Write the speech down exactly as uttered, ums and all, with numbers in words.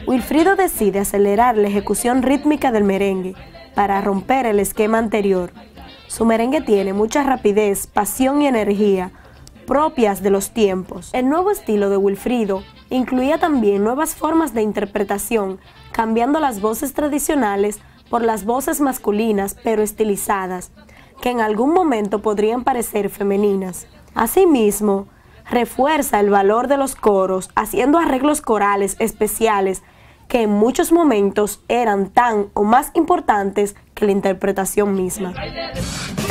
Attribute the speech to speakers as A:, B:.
A: Wilfrido decide acelerar la ejecución rítmica del merengue para romper el esquema anterior. Su merengue tiene mucha rapidez, pasión y energía propias de los tiempos. El nuevo estilo de Wilfrido incluía también nuevas formas de interpretación, cambiando las voces tradicionales por las voces masculinas pero estilizadas, que en algún momento podrían parecer femeninas. Asimismo, refuerza el valor de los coros, haciendo arreglos corales especiales que en muchos momentos eran tan o más importantes que la interpretación misma.